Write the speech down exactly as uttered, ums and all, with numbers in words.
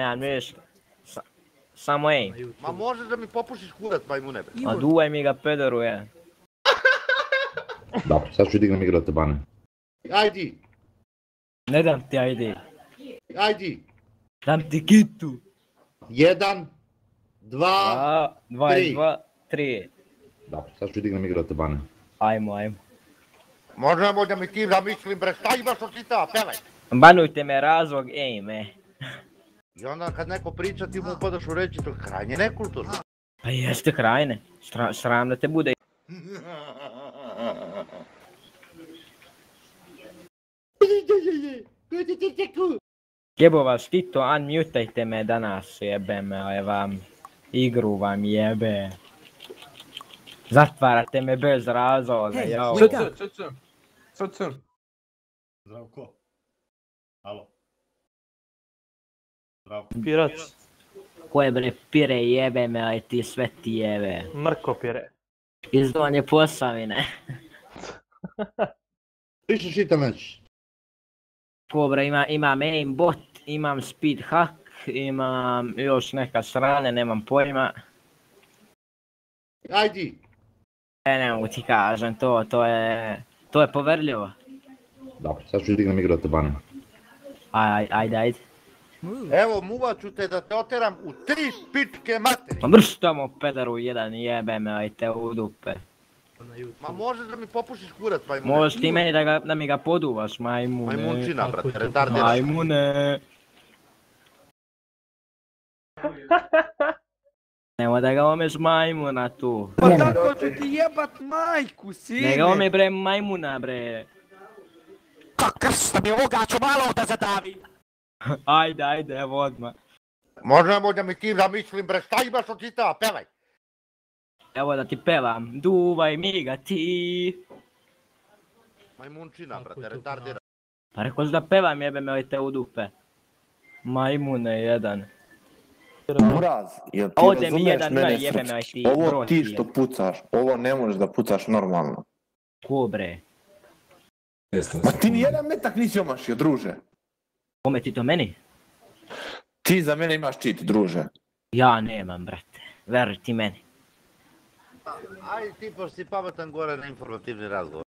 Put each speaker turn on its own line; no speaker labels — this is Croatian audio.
nemam viš. Samo ej.
Ma možeš da mi popušiš kurac, majmune bre.
Ma duvaj mi ga pederu je.
Dobro, sad ću dignem igrate bane.
Ajdi,
Ne dam ti ajde.
ajdi.
Dam ti kitu.
Jedan, dva,
Dva, dva
tri.
i dva, tri.
Dobro, sad ću dignem igrate bane.
Ajmo, ajmo.
možemo da mi ti zamislim bre, šta imaš od čitava, pevaj.
Banujte me razlog, ej me.
I onda kad neko priča ti mu upadaš u reći, to je krajnje nekulturno.
Pa jeste krajne. Sra, sram da te bude. Jebo vas Tito, unmutajte me danas, jebe me, ovaj vam. Igru vam jebe. Zatvarate me bez razloga,
Hej,
jao.
wake
Cur,
up.
cur, cur. Cur, cur.
Zdravko. Alo. Zdravko.
Pirac,
Ko je bre pire jebe me, aj ti sve ti jebe.
Mrko pire.
Iz Donje Posavine.
Pišeš internet.
Ko bre, ima, imam aimbot, imam speed hack, imam još neka srane, nemam pojma.
Ajdi.
E, ne mogu ti kažem, to, to je, to je poverljivo.
Dobro, sad ću dignem igrate bane.
Aj, ajde, ajde.
Move.
Evo muvat ću te da te oteram u tri pičke materi.
Ma brš tamo pederu jedan jebe me, aj te u dupe.
Ma možeš da mi popušiš kurac, majmune.
Možeš ti meni da, ga, da mi ga poduvaš, majmune.
Majmunčina, brate, retardiraš.
Majmune. Nemo da ga omeš majmuna tu.
Pa tako ću ti jebat majku, sine!
Ne ga ome bre majmuna bre.
Krsta mi ovoga ću malo da zadavi.
Ajde, ajde, evo odmah.
Možemo da mi ti zamislim bre, šta imaš od čitava, pevaj.
Evo da ti pevam, duvaj mi ga ti.
Majmunčina, brate, retardiraš.
Pa rekoš da pevam jebe me, aj te u dupe. Majmune jedan.
Muraz, jel ti
Ode mi
razumeš
jedan
mene
broj, jebe me, aj
srpski?
ti
Ovo
broj
ti
ti
što
je.
pucaš, ovo ne možeš da pucaš normalno.
Ko bre?
Ma ti nijedan metak nisi omašio, druže.
Kome ti to meni?
Ti za mene imaš cheat, druže.
Ja nemam, brate. Veruj ti meni.
Ajde ti, pošto si pametan, gore na informativni razgovor.